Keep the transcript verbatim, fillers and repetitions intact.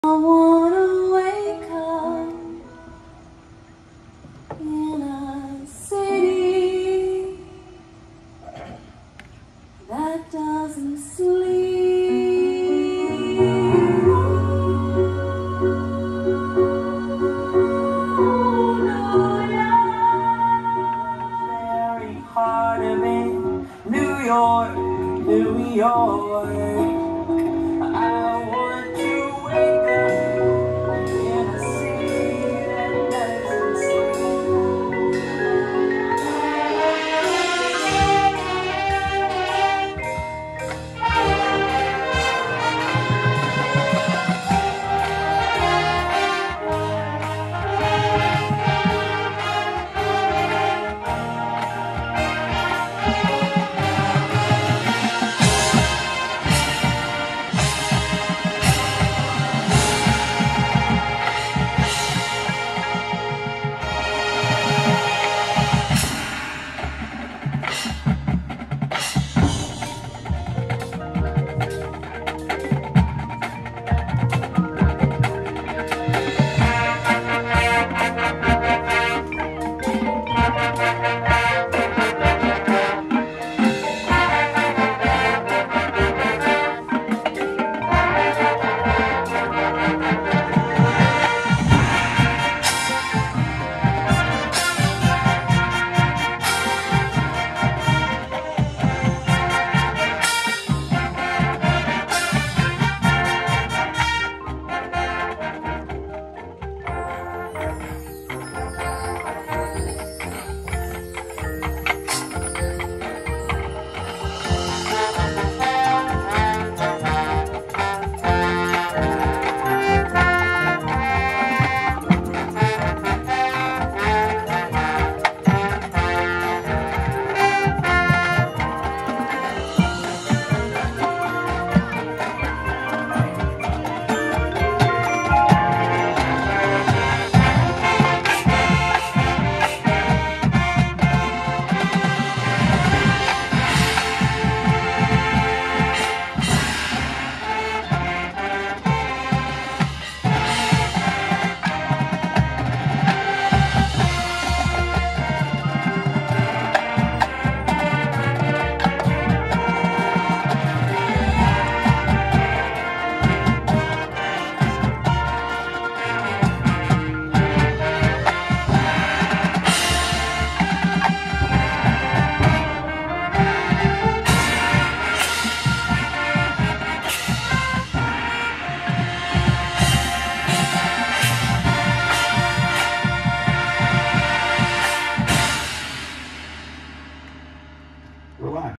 I wanna wake up in a city that doesn't sleep. Oh, New York, very heart of it, New York, New York. I want to wake up in a city that doesn't Relax.